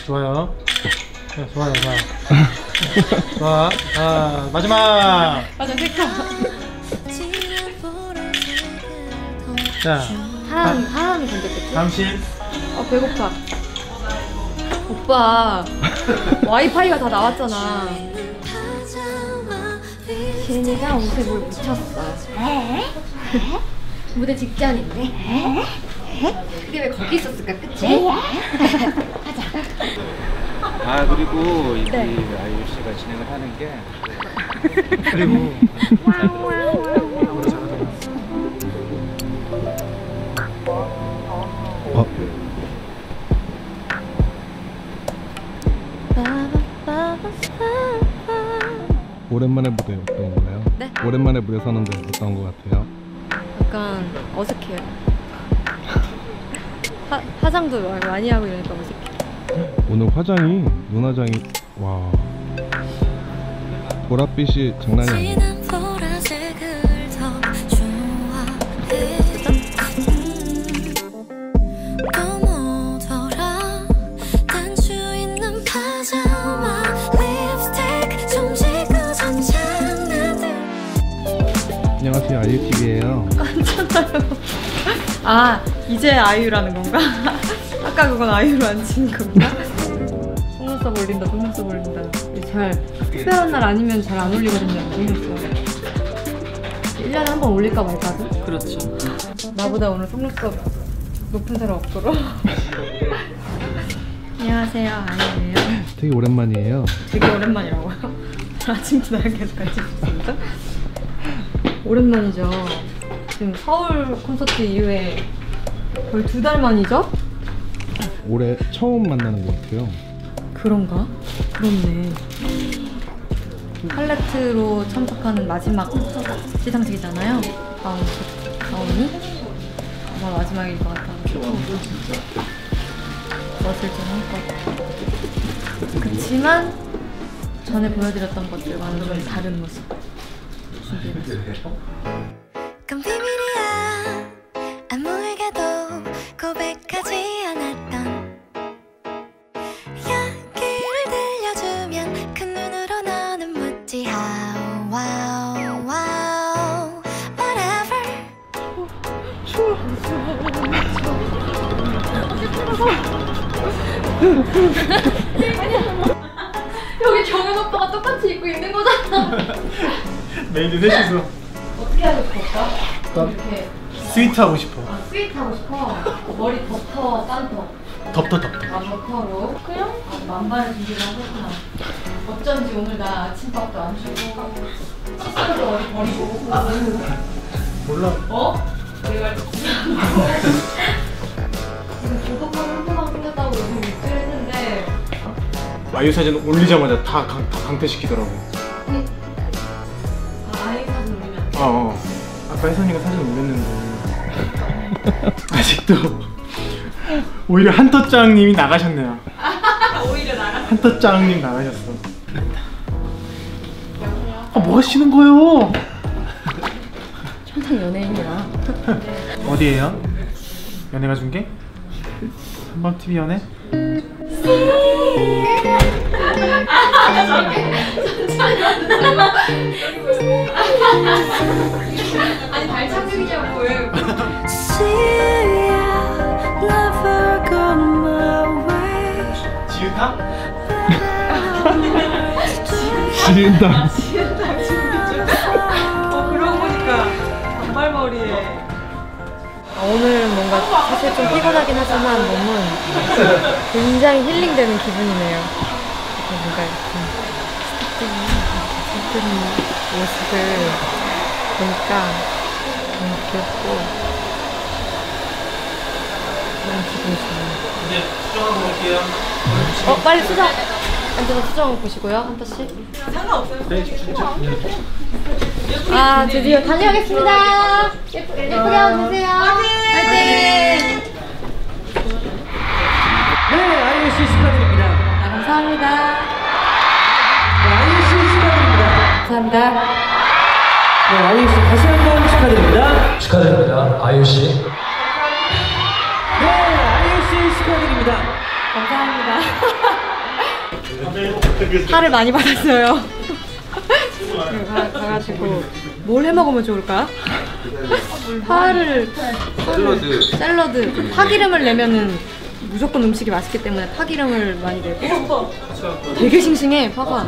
좋아요. 네, 좋아요, 좋아요. 좋아. 자, 마지막. 맞아, 색깔. 자, 하람이 선택했지? 잠실. 배고파. 오빠, 와이파이가 다 나왔잖아. 지은이가 옷에 뭘 묻혔어. 무대 직전인데. 그게 왜 거기 있었을까, 그치? 아, 그리고 이 네. 아이유 씨가 진행을 하는 게 그리고 오랜만에 무대 어떤 건가요? 네? 오랜만에 무대 서는데 어떤 거 같아요? 약간 어색해요. 화장도 많이 하고 이러니까 어색해. 오늘 화장이 눈화장이 와 보랏빛이 장난이 아니에요. 안녕하세요, 아이유TV예요. 아, 이제 아이유라는 건가? 아까 그건 아이유로 안 치는 건가? 속눈썹 올린다, 속눈썹 올린다. 잘 특별한 날 아니면 잘 안 올리거든요, 속눈썹. 1년에 한 번 올릴까 말까도? 그렇죠. 나보다 오늘 속눈썹 높은 사람 없도록. 안녕하세요, 아이유예요. 되게 오랜만이에요. 되게 오랜만이라고요? 아침부터 나랑 계속 같이 있었습니다. 오랜만이죠. 지금 서울 콘서트 이후에 거의 2달 만이죠? 올해 처음 만나는 것 같아요. 그런가? 그렇네. 팔레트로 참석하는 마지막 시상식이잖아요. 다운이? 아마 마지막일 것 같아가지고 멋을 좀 할 것 같아요. 그치만 전에 보여드렸던 것들과는 좀 다른 모습 준비해봤어요. 그건 비밀이야. 아무에게도 고백하지 않았던 이야기를 들려주면 그 눈으로 너는 묻지 how wow wow whatever. 여기 정현 오빠가 똑같이 입고 있는 거잖아. 메이드 셋이서 어떻게 하고 싶었어? 이렇게 스위트하고 싶어. 스윗하고 싶어. 머리 덮터, 딴터. 덮터. 덮터로. 그냥? 만반의 준비를 하셨구나. 어쩐지 오늘 나 아침밥도 안 주고 칫솔도 어디 버리고. 몰라. 어? 내가 지금 고독한 한동안 생겼다고 요즘 입질 했는데 아이유 사진 올리자마자 다 강퇴시키더라고. 아이 사진 올리면 안 돼? 아까 혜선이가 사진 올렸는데 아직도 오히려 한터짱님이 나가셨네요. 오히려 나가. 한터짱님 나가셨어. 뭐 하시는 거예요? 천상 연예인이야. 어디에요? 연예가 중계? 한밤TV 연예? 아니 발차기냐고 왜? 지읒타? 지은당. 그러고 보니까 단발머리에. 오늘은 뭔가 사실 좀 피곤하긴 하지만 몸은 굉장히 힐링되는 기분이네요. 뭔가 이렇게 스태프들이 모습을 보니까 너무 귀엽고 너무 기분이 좋아요. 이제 수정하고 올게요. 빨리 수정! 앉아서 수정을 보시고요, 한타씨. 네, 진짜. 아, 드디어 다녀오겠습니다. 예쁘게 하고 계세요. 화이팅! 네, 아이유 씨 축하드립니다. 감사합니다. 네, 아이유 씨 축하드립니다. 감사합니다. 네, 아이유 씨 다시 한번 축하드립니다. 축하드립니다. 아이유 씨. 네, 아이유 씨 축하드립니다. 감사합니다. 살을 많이 받았어요. 가가지고 뭘 해 먹으면 좋을까? 샐러드. 파기름을 내면은 무조건 음식이 맛있기 때문에 파기름을 많이 내고. 되게 싱싱해 파가.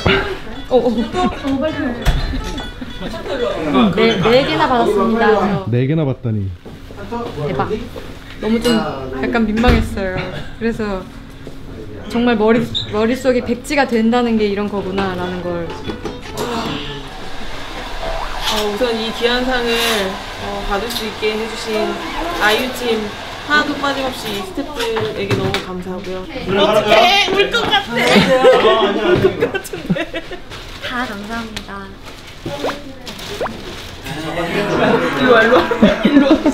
네 개나 받았습니다. 4개나 봤다니. 대박. 너무 좀 약간 민망했어요. 그래서 정말 머릿속에 백지가 된다는 게 이런 거구나 라는 걸. 우선 이 귀한 상을 받을 수 있게 해주신 아이유팀 하나도 빠짐없이 스태프들에게 너무 감사하고요. 어떡해! 울 것 같아! 울 것 같은데. 다 감사합니다. 일로 와.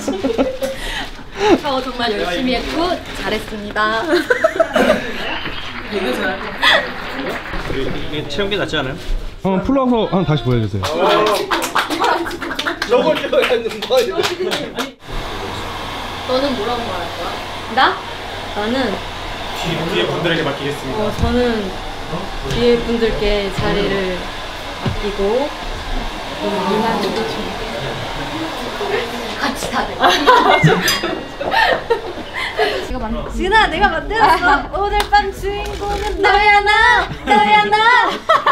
저 정말 열심히 했고 잘했습니다. 되게 잘. 이게 체험기 낫지 않아요? 한번 풀어서 한번 다시 보여주세요. 너는 뭐라고 말할 거야? 나? 나는 뒤에 분들에게 맡기겠습니다. 저는 뒤에 분들께 자리를 맡기고 같이 다 돼. 지은아 내가 만들었어. 오늘 밤 주인공은 너야 나.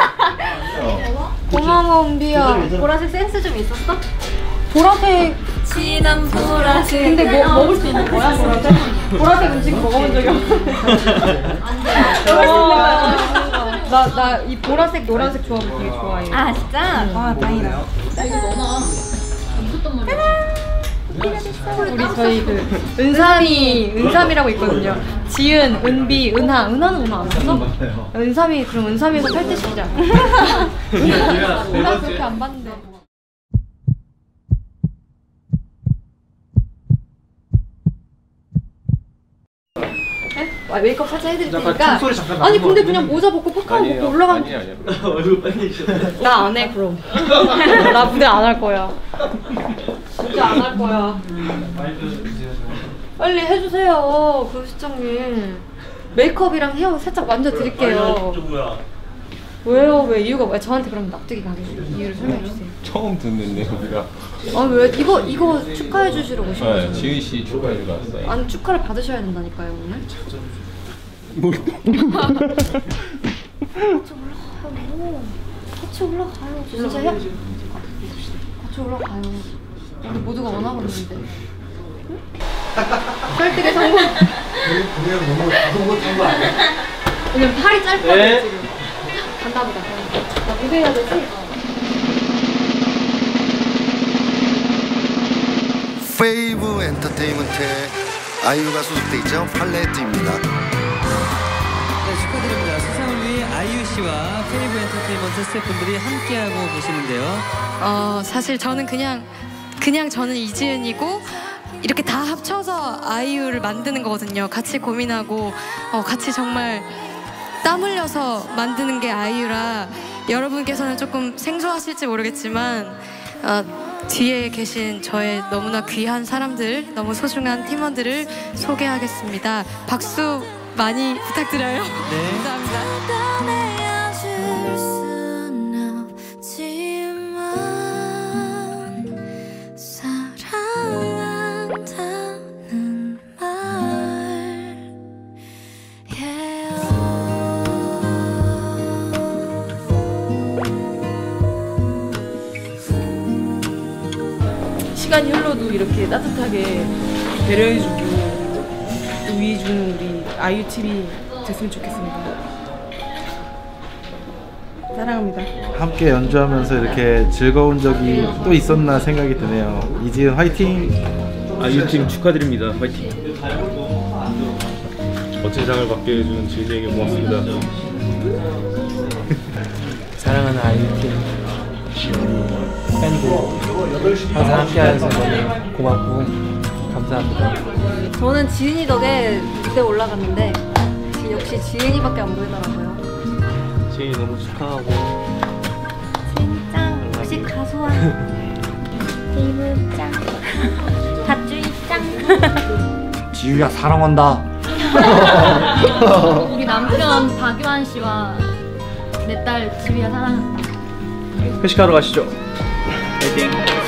고마워 은비야. 보라색 센스 좀 있었어? 보라색 진한 보라색. 근데 뭐 먹을 수 있는 거야 보라색? 보라색 음식 먹어본 적이 없는데. 나 이 보라색 노란색 조합을 되게 좋아해. 아 진짜? 와 다행이다. 우리 저희 그 은삼이라고 있거든요. 지은, 은비, 은하는 은하 안 봤어? 은삼이 그럼 은삼이에서 탈퇴 시키자. 은하 그렇게 안 봤는데. 메이크업 살짝 해드릴 테니까. 아니 근데 그냥 모자 벗고 포카하고 벗고 올라가면. 얼굴 빨개지셔. 나 안 해 그럼. 나 무대 안 할 거야. 진짜 안 할 거야. 빨리 해주세요 그 시장님. 메이크업이랑 헤어 살짝 만져드릴게요. 왜요? 왜 이유가 뭐야? 저한테 그럼 납득이 가게 이유를 설명해 주세요. 처음 듣는데 우리가. 아 왜 이거 축하해 주시러 오신 거죠? 네, 지은 씨 축하해 주러 왔어요. 아니 축하를 받으셔야 된다니까요 오늘. 같이 올라가요. 진짜요? 같이 올라가요. 우리 모두가 원하고 있는데. 설득의 성공. 그냥 너무 가속 못한 거 아니야? 왜냐면 팔이 짧거든 지금. 간다 보다. 나 무대해야 되지? 페이브 엔터테인먼트에 아이유가 소속돼 있죠. 팔레트입니다. 네, 축하드립니다. 수상을 위해 아이유 씨와 페이브 엔터테인먼트 스태프분들이 함께하고 계시는데요. 사실 저는 그냥 저는 이지은이고 이렇게 다 합쳐서 아이유를 만드는 거거든요. 같이 고민하고 같이 정말 땀 흘려서 만드는 게 아이유라 여러분께서는 조금 생소하실지 모르겠지만 뒤에 계신 저의 너무나 귀한 사람들, 너무 소중한 팀원들을 소개하겠습니다. 박수 많이 부탁드려요. 네. 감사합니다. 시간이 흘러도 이렇게 따뜻하게 배려해주고 우위해주는 우리 아이유 팀이 됐으면 좋겠습니다. 사랑합니다. 함께 연주하면서 이렇게 즐거운 적이 또 있었나 생각이 드네요. 이지은 화이팅! 아이유팀 축하드립니다. 화이팅! 멋진 상을 받게 해준 지은이에게 고맙습니다. 사랑하는 아이유팀 팬들 항상 함께해서 너무 고맙고 감사합니다. 저는 지은이 덕에 무대 올라갔는데 역시 지은이밖에 안 보이더라고요. 지은이 너무 축하하고 짱 역시 가수와 데이브 짱 닷주이 짱 지유야 사랑한다. 우리 남편 박유한 씨와 내 딸 지휘야 사랑한다. 회식하러 가시죠. 파이팅.